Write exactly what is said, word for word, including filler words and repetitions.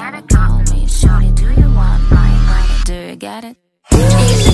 So call me, shorty, do you want my body? Do you get it?